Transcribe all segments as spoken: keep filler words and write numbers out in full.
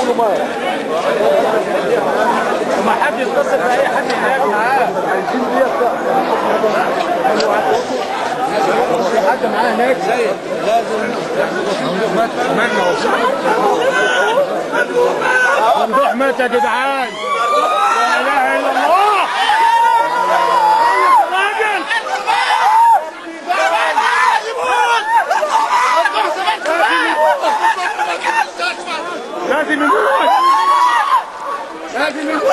كله مات. وما حد يتصل باي حد هناك معاه. في حد معاه هناك زيك لازم مات. ممدوح مات يا جدعان. لا اله الا الله. لازم يموت. لازم يموت.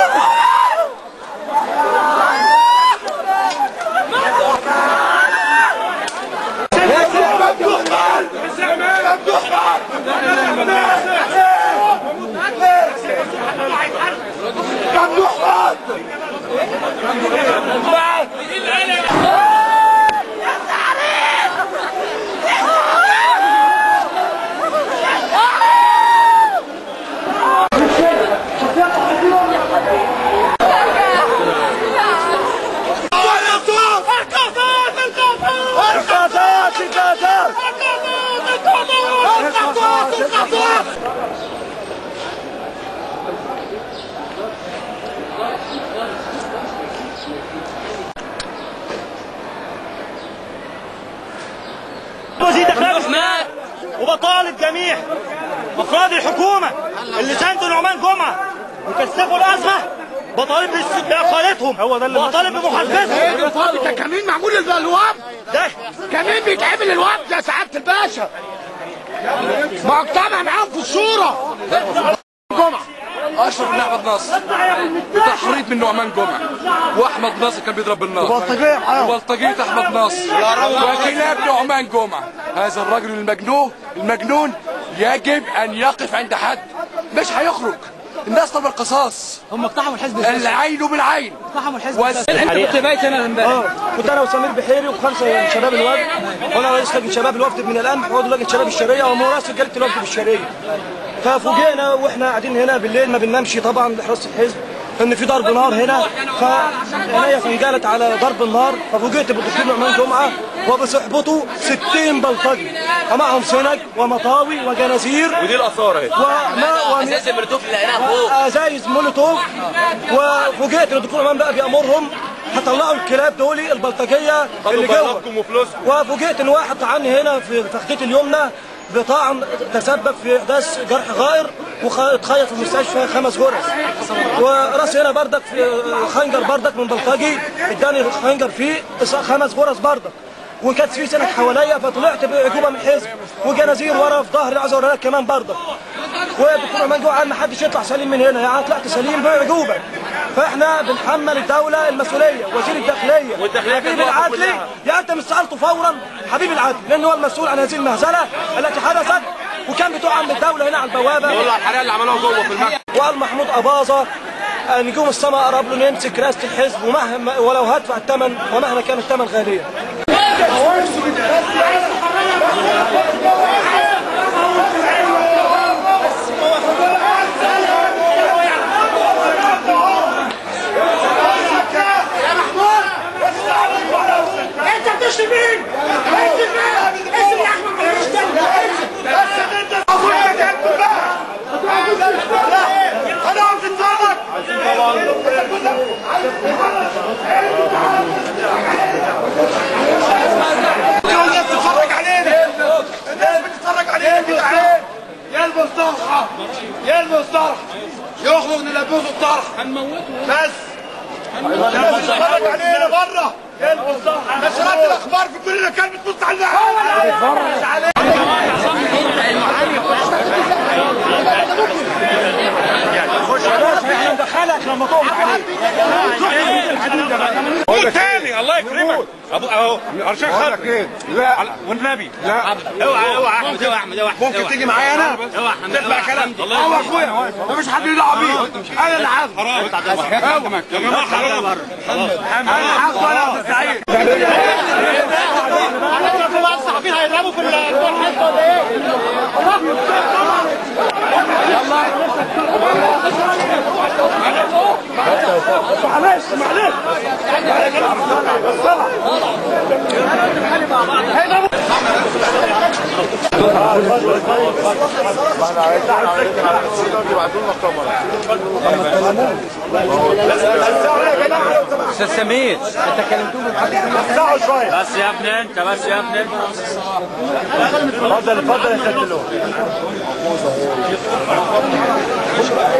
وبطالب جميع افراد الحكومه اللي ساندوا نعمان جمعه وكثفوا الازمه بطالب باقالتهم. هو ده اللي بطالب بمحاسبتهم. ده كمين معمول للوفد، ده كمين بيتعمل للوفد يا سعاده الباشا. مجتمع معاهم في الصوره. جمعه اشرف بن احمد ناصر بتحريض من نعمان جمعه، واحمد ناصر كان بيضرب بالنار، وبلطجيه احمد ناصر وكلاب نعمان جمعه. هذا الرجل المجنون المجنون يجب ان يقف عند حد، مش هيخرج. الناس طلب القصاص. هم اقتحموا الحزب العين بالعين. اقتحموا الحزب. انت كنت بايت هنا امبارح؟ كنت انا وسمير بحيري وخمسه شباب الوفد، وانا رئيس لجنه شباب الوفد من القمح، وعضو لجنه شباب الشرقيه، ومراسل رجاله الوفد بالشرقيه. ففوجئنا واحنا قاعدين هنا بالليل ما بننامش طبعا لحراسه الحزب ان في ضرب نار هنا، فعينيا فانجلت على ضرب النار، ففوجئت بالدكتور نعمان جمعه وبصحبته ستين بلطجي ومعهم سنج ومطاوي وجنازير، ودي الاثار اهي، وماء ازايز المولوتوف اللي لقيناها فوق، ازايز مولوتوف. وفوجئت ان الدكتور نعمان بقى بيامرهم هطلعوا الكلاب دول البلطجيه اللي جوه. وفوجئت ان واحد طعني هنا في فخذتي اليمنى بطعن تسبب في احداث جرح غائر واتخيط في المستشفى خمس غرز، وراسي هنا بردك في خنجر بردك من بلطجي اداني خنجر فيه خمس غرز بردك، وكانت في سنك حواليا فطلعت بعجوبه من الحزب، وجنازير ورا في ظهري عايز اوريها لك كمان بردك. والدكتور نعمان جمعه قال ما حدش يطلع سليم من هنا، يعني طلعت سليم بعجوبه. فاحنا بنحمل الدوله المسؤوليه، وزير الداخليه حبيب العدلي، يعني انت مش سالته فورا حبيب العدلي لان هو المسؤول عن هذه المهزله التي حدثت، وكان بتوع الدوله هنا على البوابه. والله الحريقه اللي عملوها جوه في المكتب. وقال محمود اباظه نجوم السماء قرب له نمسك رئاسه الحزب ومهما ولو هدفع الثمن ومهما كان الثمن غاليا. الناس بتتفرج علينا، الناس بتتفرج علينا يا جدعان. يا المصطلحه يا المصطلحه يخرج نلبسه الطرح هنموته بس. الناس بتتفرج علينا بره. يا المصطلحه نشرات الاخبار في كل مكان بتبص علينا. احنا ندخلك لما تقف عليك. قول تاني الله يكرمك. ابو اهو ارشاد خالد. لا والنبي لا. اوعى اوعى احمد اوعى احمد اوعى ممكن تيجي معايا انا؟ اوعى احمد تسمع كلام. الله يا اخويا مفيش حد يدعى بيه. انا اللي عارف. حرام يا جماعه حرام. انا عارف انا عبد السعيد. الصحفيين هيضربوا في الحته ولا ايه؟ يلا معلش معلش هيضربوا احنا عايزين يبعتوا لنا الكاميرا. استاذ سمير انت كلمتوه وسعوا شويه. بس يا ابني انت بس يا ابني اتفضل اتفضل يا سيادة اللواء.